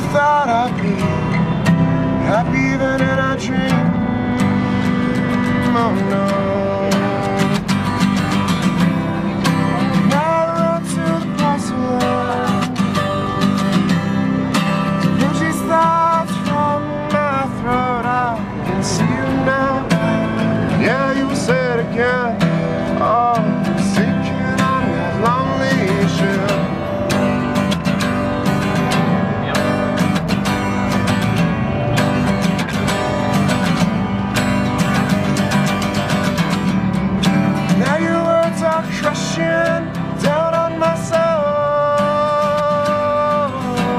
thought I'd be happy even in a dream. Oh no. Now I run to the porcelain to push these thoughts from my throat. I can see you now. Yeah, you said again. Oh, sinking on that lonely ship. Now your words are crushing down on my soul.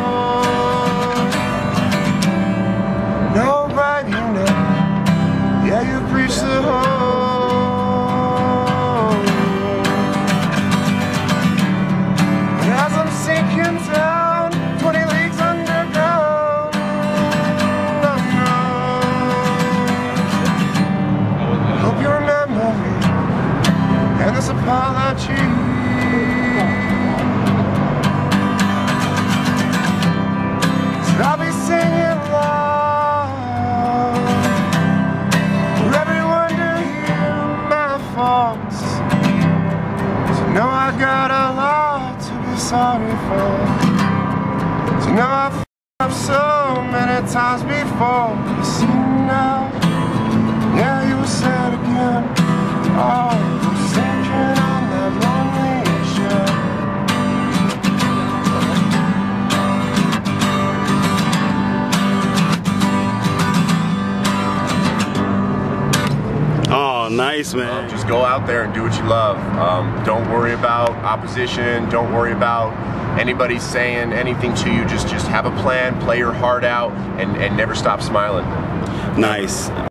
Nobody knows. Yeah, you preach the whole. And as I'm sinking down 20 leagues underground, oh no. Hope you remember me and this apology. So I'll be singing loud for everyone to hear my faults. So know I got a lot to be sorry for. So know I've f***ed up so many times before. You see now, yeah, you said again. Oh, I'm sinking on that lonely ship. Oh, nice, man. Just go out there and do what you love. Don't worry about opposition. Don't worry about anybody saying anything to you. Just have a plan, play your heart out, and never stop smiling. Nice.